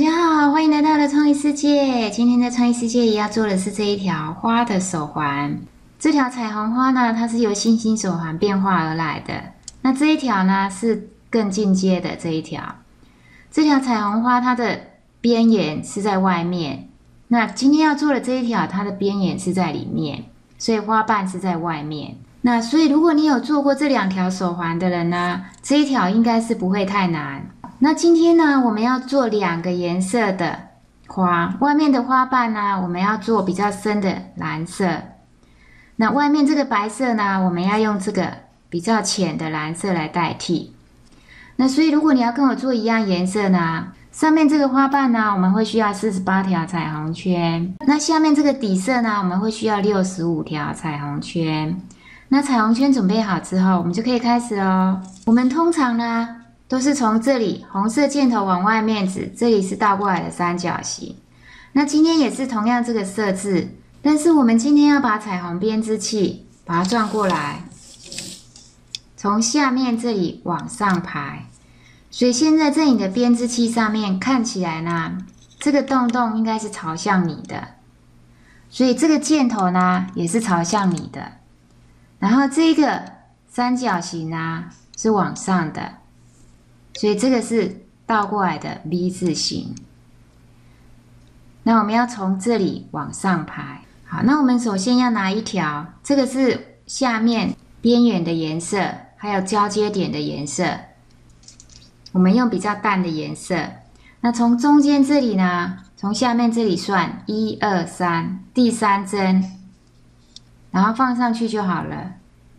家好，欢迎来到了创意世界。今天的创意世界也要做的是这一条花的手环。这条彩虹花呢，它是由星星手环变化而来的。那这一条呢，是更进阶的这一条。这条彩虹花它的边沿是在外面，那今天要做的这一条，它的边沿是在里面，所以花瓣是在外面。那所以如果你有做过这两条手环的人呢，这一条应该是不会太难。那今天呢，我们要做两个颜色的花，外面的花瓣呢，我们要做比较深的蓝色。那外面这个白色呢，我们要用这个比较浅的蓝色来代替。那所以如果你要跟我做一样颜色呢，上面这个花瓣呢，我们会需要48条彩虹圈。那下面这个底色呢，我们会需要65条彩虹圈。那彩虹圈准备好之后，我们就可以开始咯。我们通常呢，都是从这里红色箭头往外面指，这里是倒过来的三角形。那今天也是同样这个设置，但是我们今天要把彩虹编织器把它转过来，从下面这里往上排。所以现在在你的编织器上面看起来呢，这个洞洞应该是朝向你的，所以这个箭头呢也是朝向你的。然后这个三角形呢是往上的，所以这个是倒过来的 V 字形。那我们要从这里往上排。好，那我们首先要拿一条，这个是下面边缘的颜色，还有交接点的颜色。我们用比较淡的颜色。那从中间这里呢，从下面这里算1、2、3，第3针，然后放上去就好了。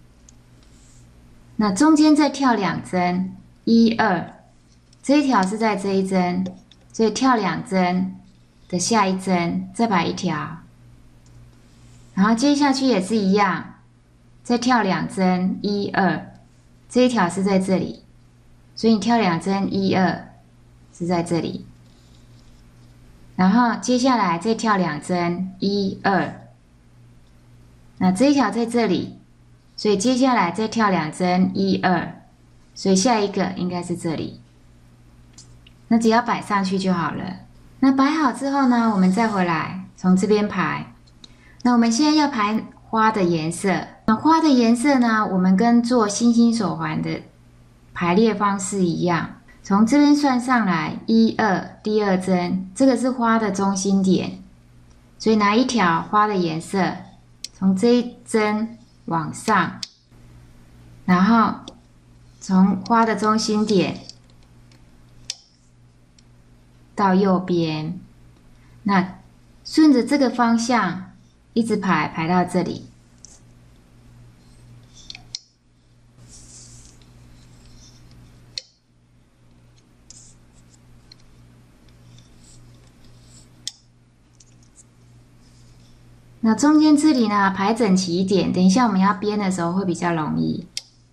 那中间再跳2针，1、2，这一条是在这一针，所以跳2针的下一针，再摆一条，然后接下去也是一样，再跳2针，1、2，这一条是在这里，所以你跳2针，1、2是在这里，然后接下来再跳2针，1、2，那这一条在这里，所以接下来再跳2针，1、2，所以下一个应该是这里。那只要摆上去就好了。那摆好之后呢，我们再回来从这边排。那我们现在要排花的颜色。那花的颜色呢，我们跟做星星手环的排列方式一样，从这边算上来1、2，第2针，这个是花的中心点，所以拿一条花的颜色，从这一针往上，然后从花的中心点到右边，那顺着这个方向一直排到这里。那中间这里呢，排整齐一点，等一下我们要编的时候会比较容易。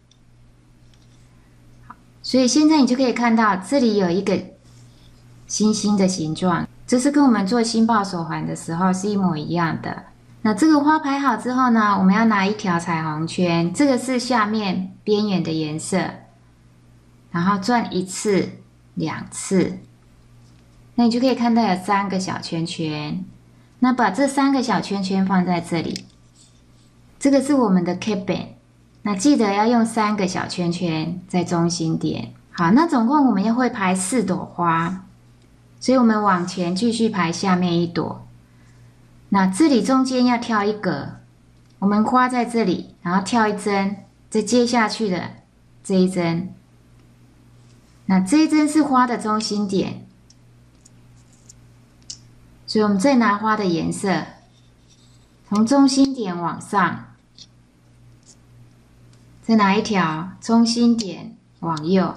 所以现在你就可以看到这里有一个星星的形状，这是跟我们做星爆手环的时候是一模一样的。那这个花排好之后呢，我们要拿一条彩虹圈，这个是下面边缘的颜色，然后转1次、2次，那你就可以看到有3个小圈圈。那把这3个小圈圈放在这里，这个是我们的 cap band。那记得要用3个小圈圈在中心点。好，那总共我们要会排4朵花，所以我们往前继续排下面1朵。那这里中间要跳1格，我们花在这里，然后跳1针，再接下去的这一针。那这一针是花的中心点。所以我们再拿花的颜色，从中心点往上，再拿一条中心点往右，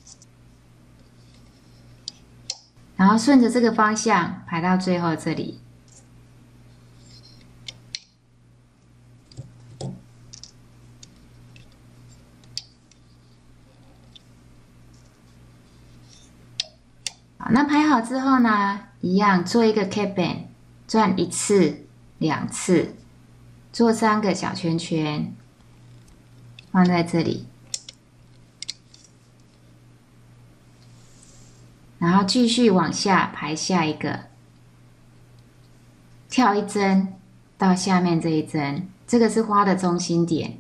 然后顺着这个方向排到最后这里。好，那排好之后呢，一样做一个 cap band， 转1次、2次，做3个小圈圈，放在这里。 然后继续往下排下一个，跳一针到下面这一针，这个是花的中心点。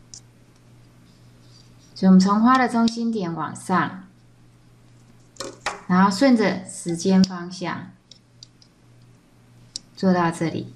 所以我们从花的中心点往上，然后顺着时间方向做到这里。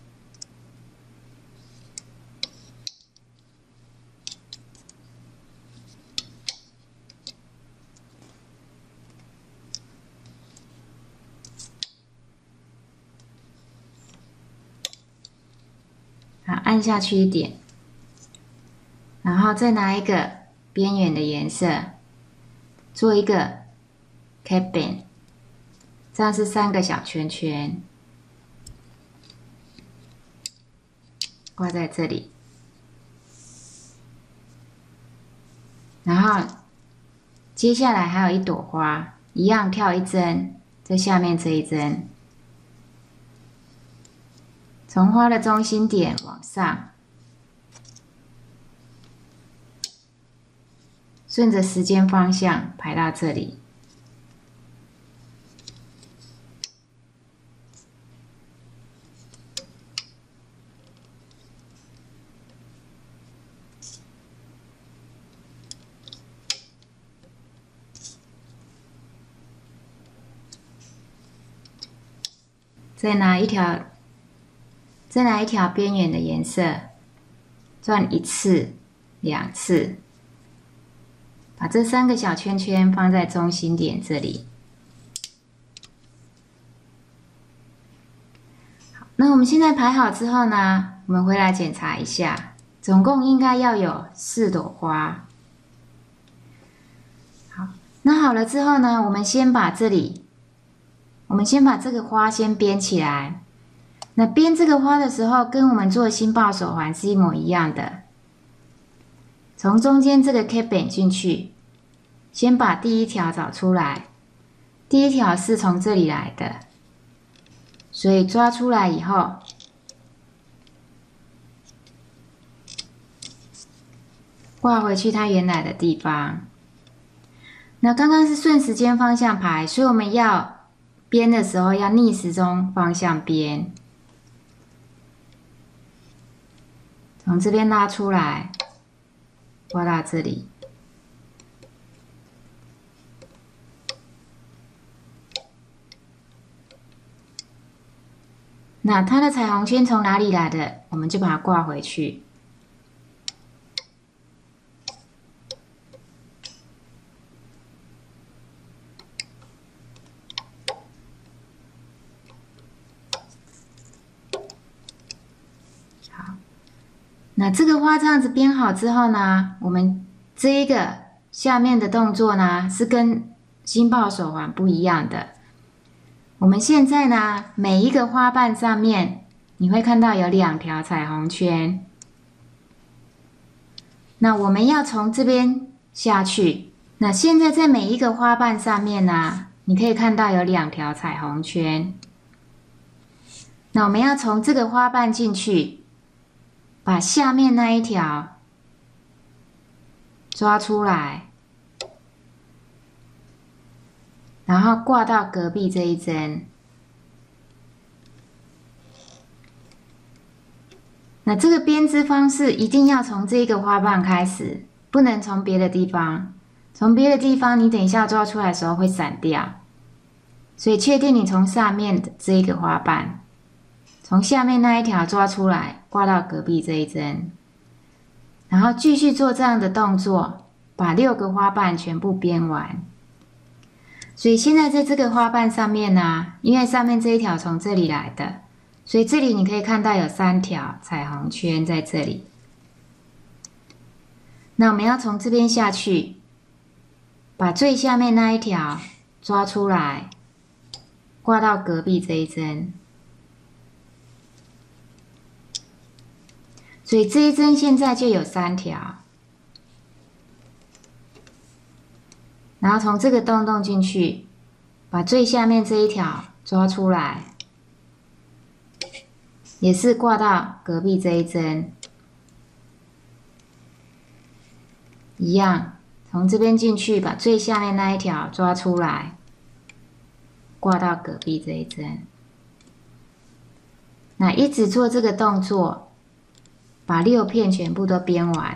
好，按下去一点，然后再拿一个边缘的颜色，做一个 cabin， 这样是3个小圈圈，挂在这里。然后接下来还有一朵花，一样跳一针，在下面这一针。从花的中心点往上，顺着时间方向排到这里。再拿一条边缘的颜色，转1次、2次，把这3个小圈圈放在中心点这里。好，那我们现在排好之后呢，我们回来检查一下，总共应该要有4朵花。好，那好了之后呢，我们先把这个花先编起来。那编这个花的时候，跟我们做星爆手环是一模一样的。从中间这个 cabin 进去，先把第1条找出来。第1条是从这里来的，所以抓出来以后，挂回去它原来的地方。那刚刚是顺时间方向排，所以我们要编的时候要逆时钟方向编。从这边拉出来，挂到这里。那它的彩虹圈从哪里来的，我们就把它挂回去。那这个花这样子编好之后呢，我们这一个下面的动作呢，是跟星爆手环不一样的。我们现在呢，每一个花瓣上面你会看到有2条彩虹圈。那我们要从这边下去。那现在在每一个花瓣上面呢，你可以看到有2条彩虹圈。那我们要从这个花瓣进去，把下面那一条抓出来，然后挂到隔壁这一针。那这个编织方式一定要从这个花瓣开始，不能从别的地方。从别的地方你等一下抓出来的时候会散掉，所以确定你从上面的这一个花瓣，从下面那一条抓出来，挂到隔壁这一针，然后继续做这样的动作，把6个花瓣全部编完。所以现在在这个花瓣上面呢，因为上面这一条从这里来的，所以这里你可以看到有3条彩虹圈在这里。那我们要从这边下去，把最下面那一条抓出来，挂到隔壁这一针。所以这一针现在就有3条，然后从这个洞进去，把最下面这一条抓出来，也是挂到隔壁这一针，一样，从这边进去，把最下面那一条抓出来， 挂到隔壁这一针。那一直做这个动作，把6片全部都编完。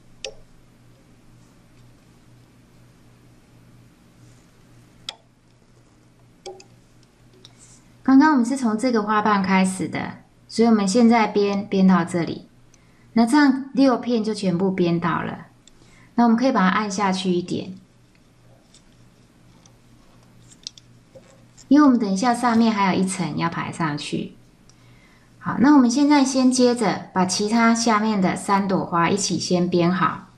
刚刚我们是从这个花瓣开始的，所以我们现在编到这里。那这样6片就全部编到了。那我们可以把它按下去一点，因为我们等一下上面还有一层要排上去。好，那我们现在先接着把其他下面的3朵花一起先编好。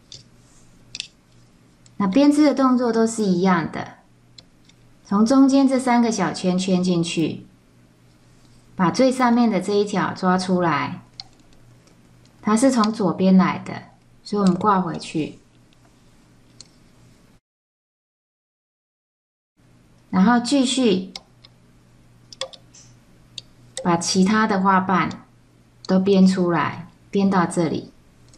那编织的动作都是一样的，从中间这3个小圈圈进去，把最上面的这一条抓出来，它是从左边来的，所以我们挂回去。然后继续把其他的花瓣都编出来，编到这里。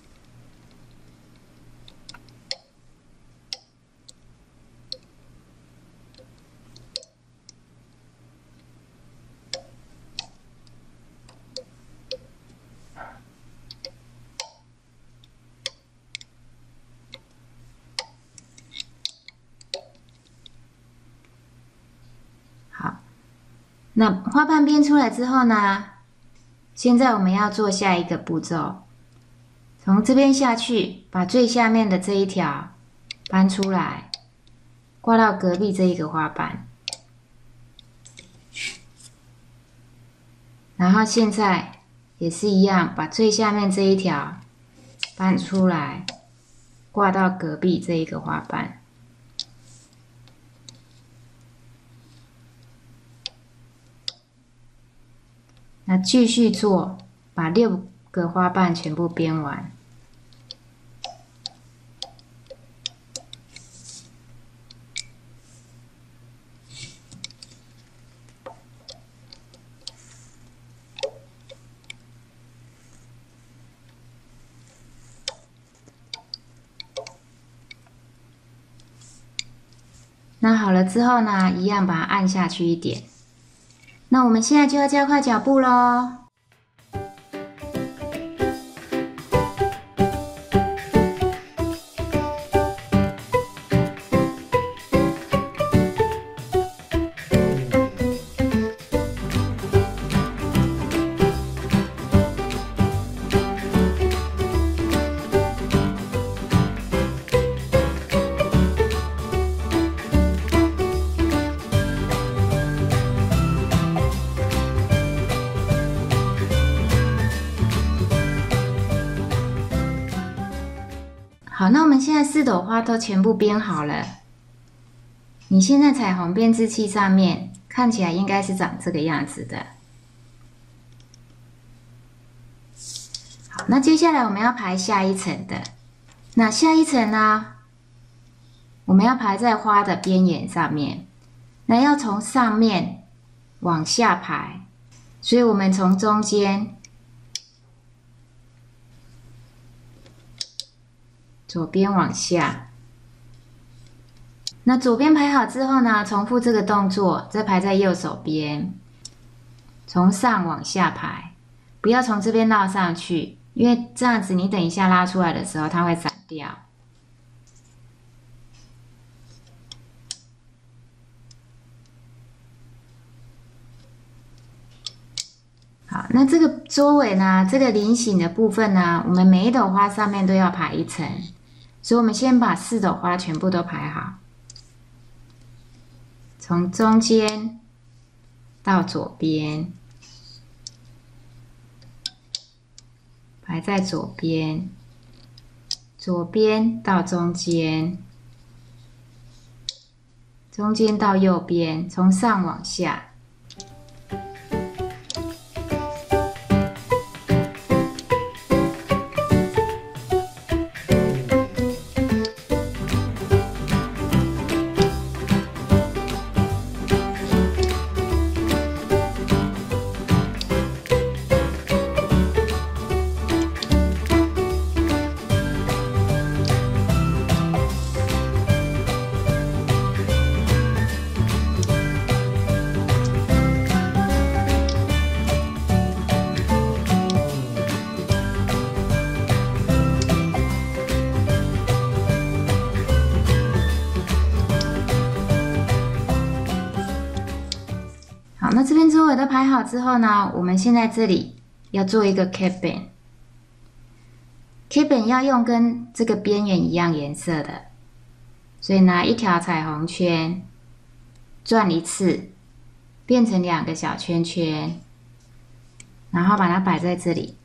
那花瓣编出来之后呢，现在我们要做下一个步骤，从这边下去，把最下面的这一条搬出来，挂到隔壁这一个花瓣。然后现在也是一样，把最下面这一条搬出来，挂到隔壁这一个花瓣。那继续做，把6个花瓣全部编完。那好了之后呢，一样把它按下去一点。那我们现在就要加快脚步咯。好，那我们现在4朵花都全部编好了。你现在彩虹编织器上面看起来应该是长这个样子的。好，那接下来我们要排下一层的。那下一层呢，我们要排在花的边沿上面。那要从上面往下排，所以我们从中间左边往下，那左边排好之后呢，重复这个动作，再排在右手边，从上往下排，不要从这边绕上去，因为这样子你等一下拉出来的时候，它会散掉。好，那这个周围呢，这个菱形的部分呢，我们每一朵花上面都要排一层。所以我们先把4朵花全部都排好，从中间到左边，排在左边，左边到中间，中间到右边，从上往下。 边周围都排好之后呢，我们现在这里要做一个 cabin。cabin 要用跟这个边缘一样颜色的，所以拿一条彩虹圈转一次，变成2个小圈圈，然后把它摆在这里。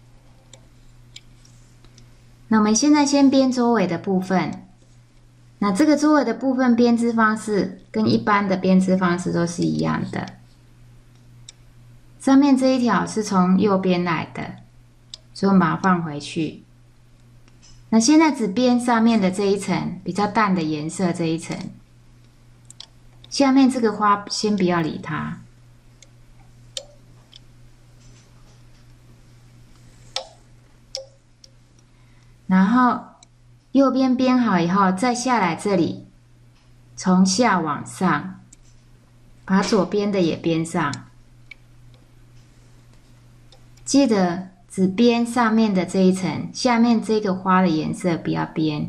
那我们现在先编周围的部分。那这个周围的部分编织方式跟一般的编织方式都是一样的。上面这一条是从右边来的，所以我们把它放回去。那现在只编上面的这一层比较淡的颜色这一层，下面这个花先不要理它。然后右边编好以后，再下来这里，从下往上，把左边的也编上。记得只编上面的这一层，下面这个花的颜色不要编。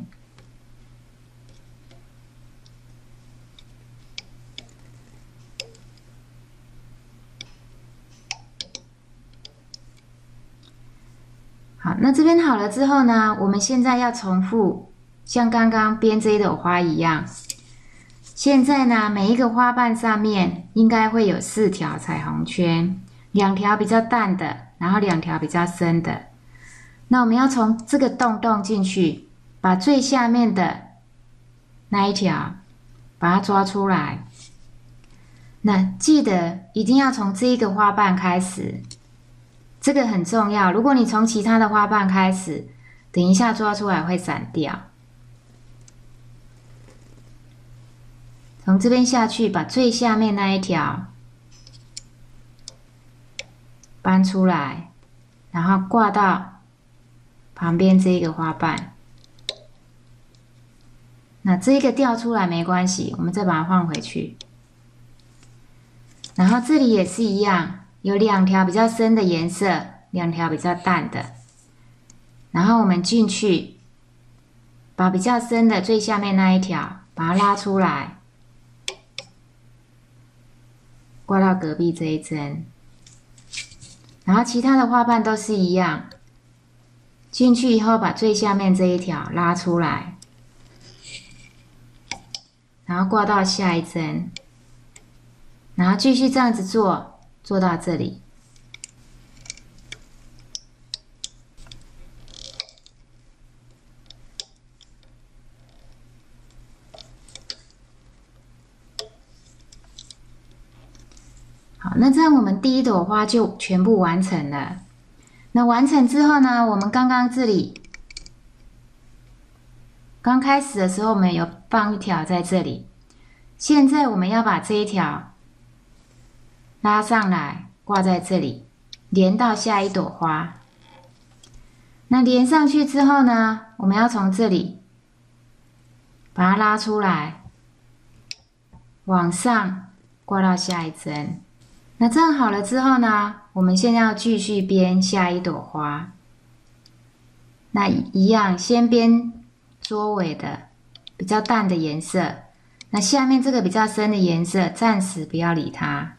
好，那这边好了之后呢，我们现在要重复像刚刚编这一朵花一样。现在呢，每一个花瓣上面应该会有4条彩虹圈，2条比较淡的，然后2条比较深的。那我们要从这个洞进去，把最下面的那一条把它抓出来。那记得一定要从这一个花瓣开始，这个很重要。如果你从其他的花瓣开始，等一下抓出来会散掉。从这边下去，把最下面那一条搬出来，然后挂到旁边这一个花瓣。那这个掉出来没关系，我们再把它放回去。然后这里也是一样，有2条比较深的颜色，2条比较淡的。然后我们进去，把比较深的最下面那一条把它拉出来，挂到隔壁这一针。然后其他的花瓣都是一样，进去以后把最下面这一条拉出来，然后挂到下一针，然后继续这样子做，做到这里。好，那这样我们第一朵花就全部完成了。那完成之后呢，我们刚刚这里刚开始的时候，我们有放一条在这里。现在我们要把这一条拉上来，挂在这里，连到下一朵花。那连上去之后呢，我们要从这里把它拉出来，往上挂到下一针。那这样好了之后呢，我们现在要继续编下一朵花。那一样，先编周围的比较淡的颜色，那下面这个比较深的颜色，暂时不要理它。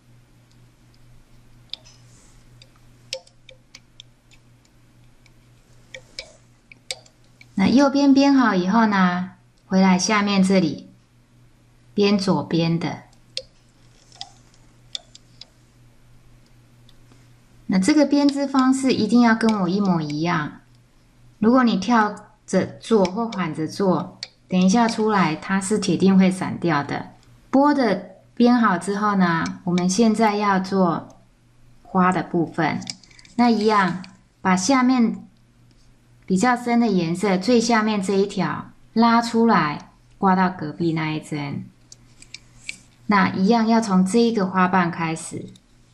那右边编好以后呢，回来下面这里编左边的。那这个编织方式一定要跟我一模一样。如果你跳着做或反着做，等一下出来它是铁定会散掉的。波的编好之后呢，我们现在要做花的部分。那一样，把下面比较深的颜色最下面这一条拉出来，挂到隔壁那一针。那一样要从这一个花瓣开始。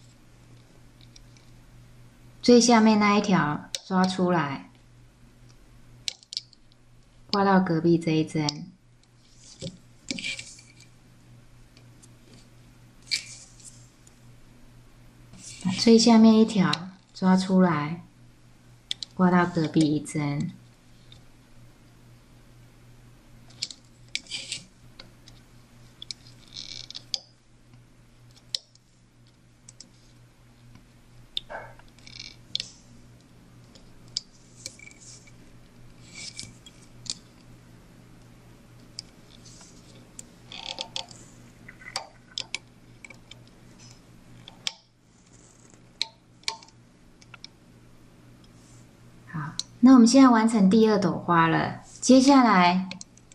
最下面那一条抓出来，挂到隔壁这一针。把最下面一条抓出来，挂到隔壁一针。 好，那我们现在完成第2朵花了，接下来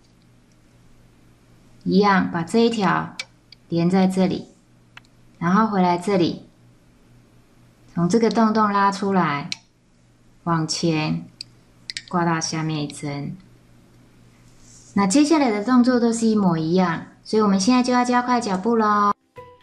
一样把这一条连在这里，然后回来这里，从这个洞洞拉出来，往前挂到下面一针。那接下来的动作都是一模一样，所以我们现在就要加快脚步咯。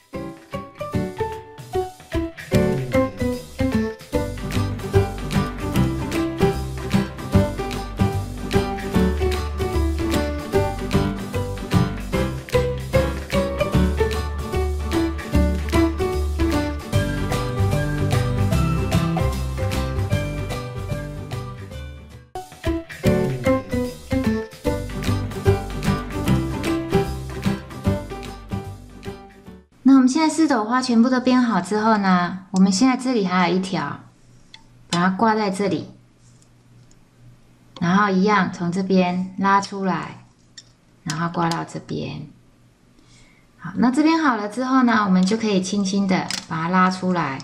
那我们现在4朵花全部都编好之后呢，我们现在这里还有一条，把它挂在这里，然后一样从这边拉出来，然后挂到这边。好，那这边好了之后呢，我们就可以轻轻的把它拉出来。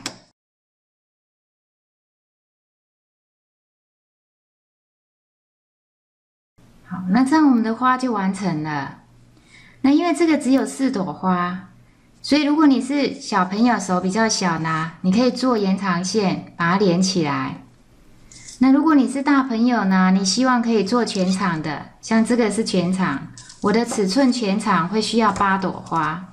好，那这样我们的花就完成了。那因为这个只有4朵花，所以如果你是小朋友手比较小呢，你可以做延长线把它连起来。那如果你是大朋友呢，你希望可以做全场的，像这个是全场，我的尺寸全场会需要8朵花，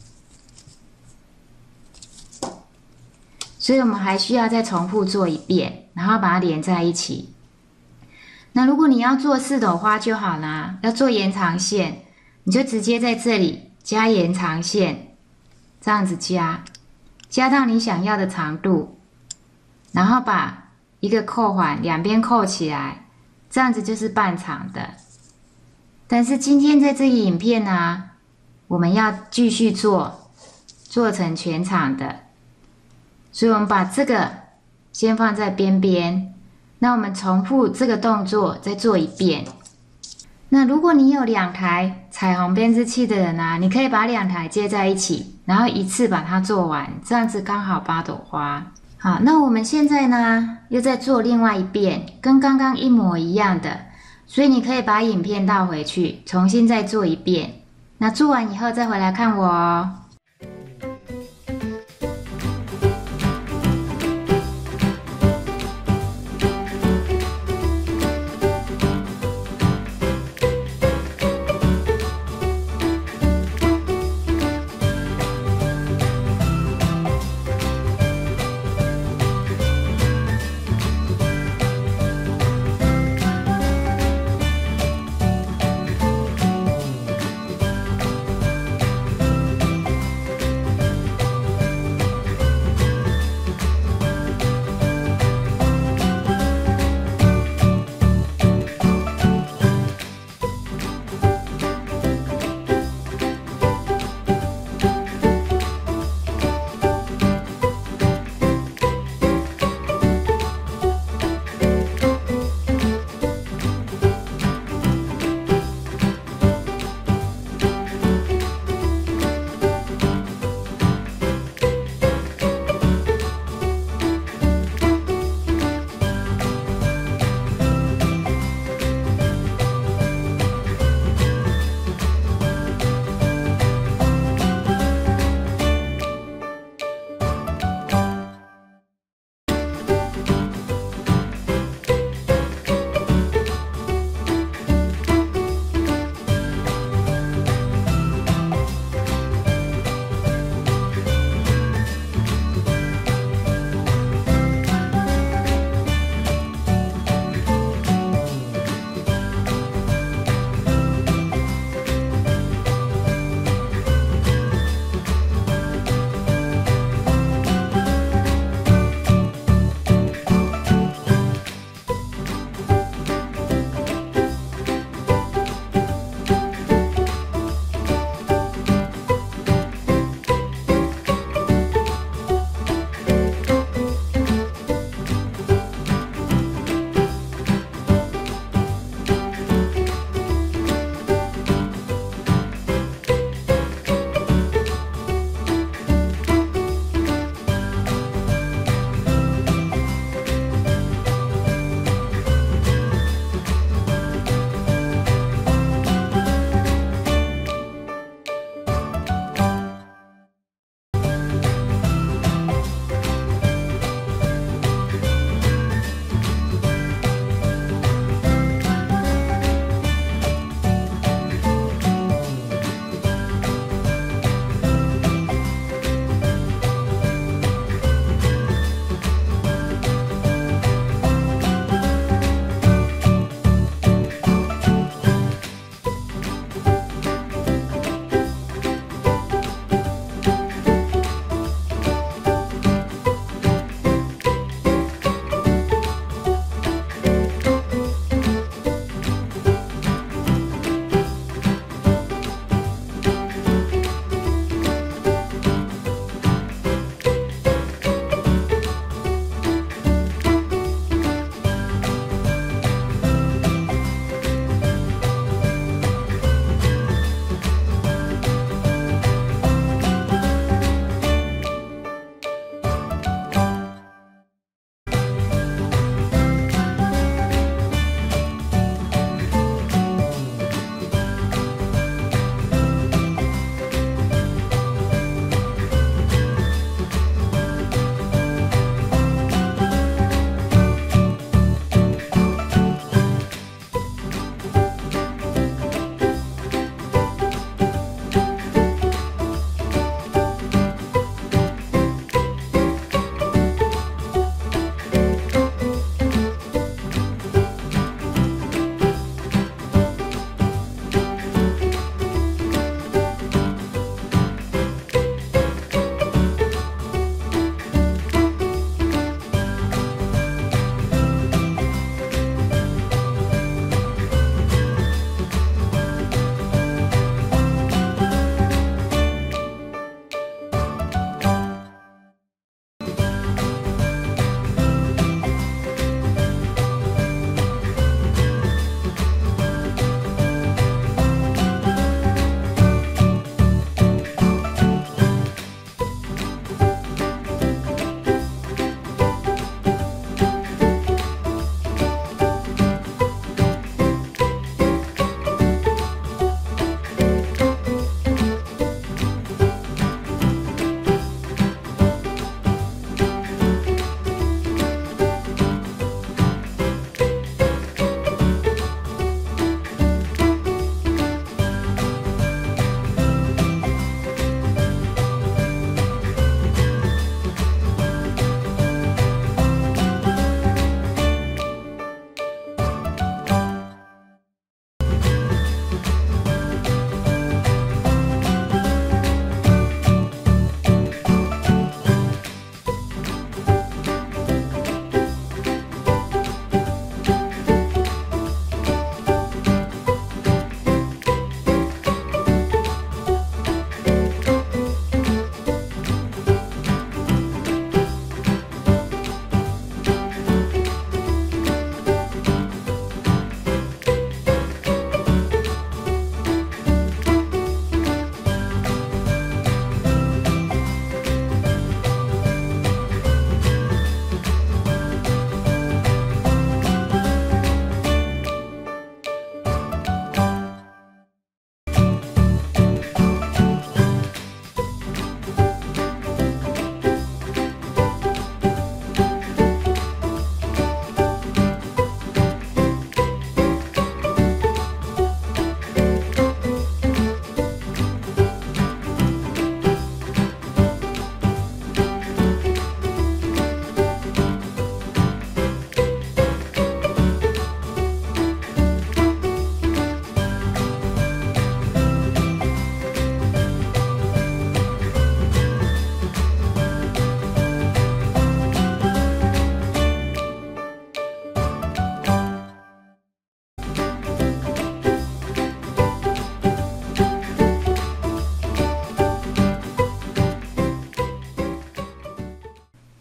所以我们还需要再重复做一遍，然后把它连在一起。那如果你要做4朵花就好啦，要做延长线，你就直接在这里加延长线，这样子加到你想要的长度，然后把一个扣环两边扣起来，这样子就是半长的。但是今天在这个影片呢，我们要继续做成全长的，所以我们把这个先放在边边。那我们重复这个动作再做一遍。那如果你有2台彩虹编织器的人啊，你可以把2台接在一起，然后一次把它做完，这样子刚好8朵花。好，那我们现在呢又再做另外一遍，跟刚刚一模一样的，所以你可以把影片倒回去，重新再做一遍。那做完以后再回来看我哦。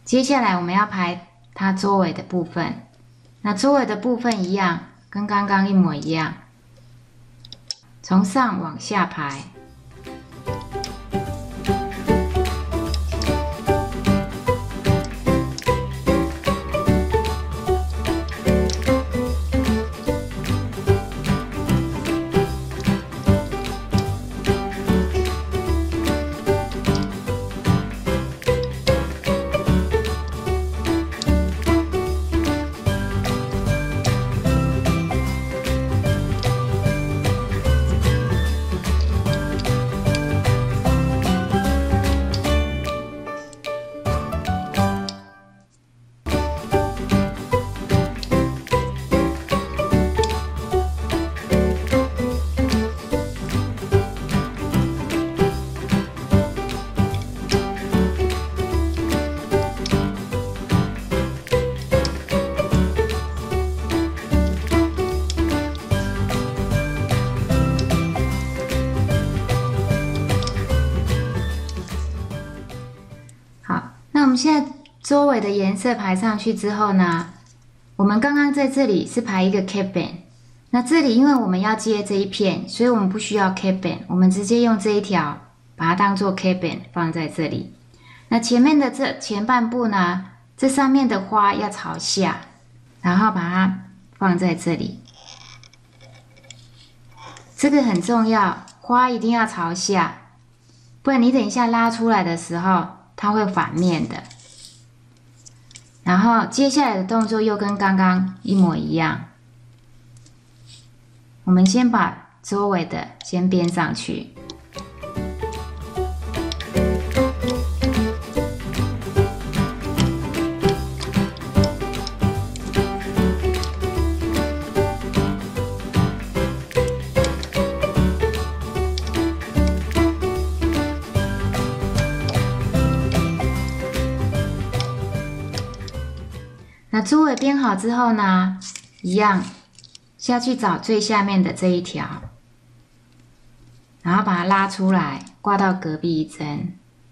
接下来我们要排它周围的部分，那周围的部分一样，跟刚刚一模一样，从上往下排。那我们现在周围的颜色排上去之后呢，我们刚刚在这里是排一个 cap band， 那这里因为我们要接这一片，所以我们不需要 cap band， 我们直接用这一条把它当做 cap band 放在这里。那前面的这前半部呢，这上面的花要朝下，然后把它放在这里。这个很重要，花一定要朝下，不然你等一下拉出来的时候它会反面的。然后接下来的动作又跟刚刚一模一样，我们先把周围的先编上去。那周围编好之后呢，一样下去找最下面的这一条，然后把它拉出来，挂到隔壁一针，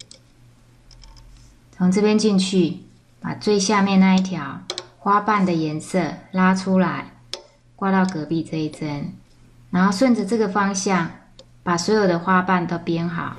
从这边进去，把最下面那一条花瓣的颜色拉出来，挂到隔壁这一针，然后顺着这个方向，把所有的花瓣都编好。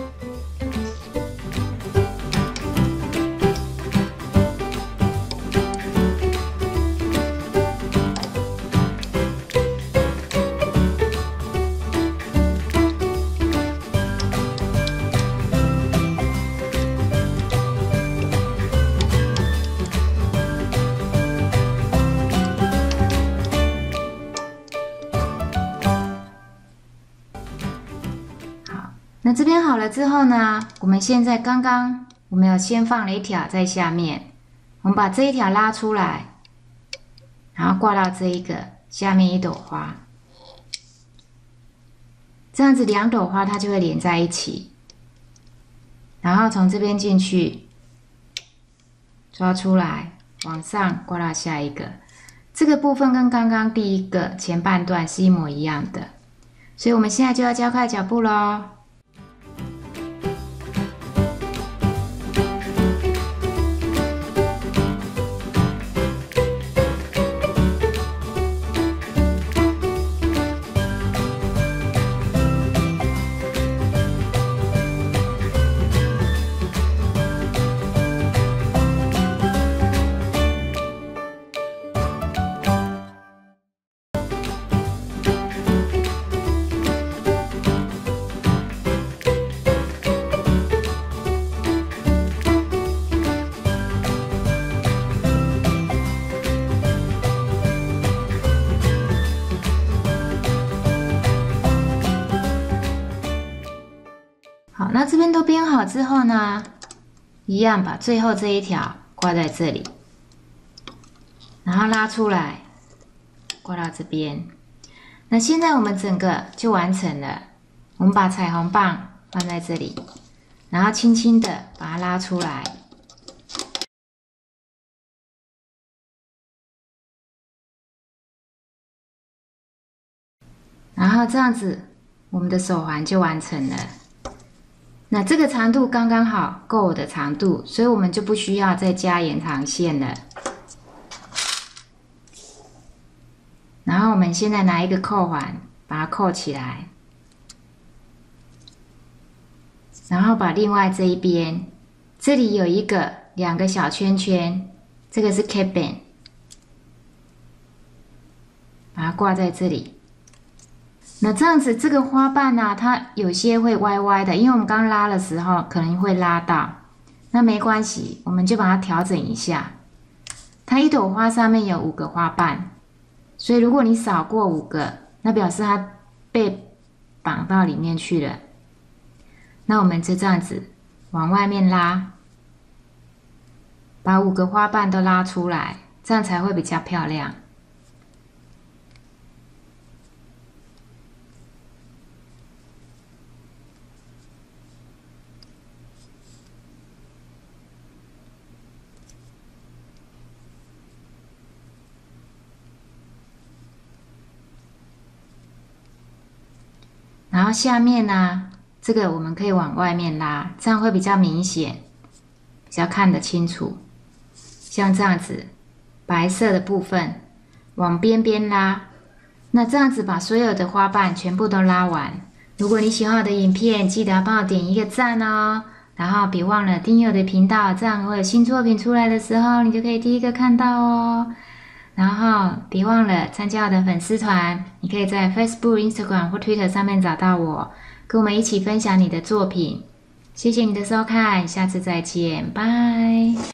那这边好了之后呢，我们现在刚刚我们有先放了一条在下面，我们把这一条拉出来，然后挂到这一个下面一朵花，这样子两朵花它就会连在一起，然后从这边进去抓出来，往上挂到下一个，这个部分跟刚刚第一个前半段是一模一样的，所以我们现在就要加快脚步咯。好，那这边都编好之后呢，一样把最后这一条挂在这里，然后拉出来，挂到这边。那现在我们整个就完成了。我们把彩虹棒放在这里，然后轻轻的把它拉出来。然后这样子，我们的手环就完成了。 那这个长度刚刚好够我的长度，所以我们就不需要再加延长线了。然后我们现在拿一个扣环把它扣起来，然后把另外这一边，这里有2个小圈圈，这个是 cap band， 把它挂在这里。那这样子，这个花瓣呢，它有些会歪歪的，因为我们刚拉的时候可能会拉到，那没关系，我们就把它调整一下。它一朵花上面有5个花瓣，所以如果你少过5个，那表示它被绑到里面去了。那我们就这样子往外面拉，把5个花瓣都拉出来，这样才会比较漂亮。然后下面呢，这个我们可以往外面拉，这样会比较明显，比较看得清楚。像这样子，白色的部分往边边拉，那这样子把所有的花瓣全部都拉完。如果你喜欢我的影片，记得要帮我点一个赞哦，然后别忘了订阅我的频道，这样我有新作品出来的时候，你就可以第一个看到哦。然后别忘了参加我的粉丝团，你可以在 Facebook、Instagram 或 Twitter 上面找到我，跟我们一起分享你的作品。谢谢你的收看，下次再见，拜。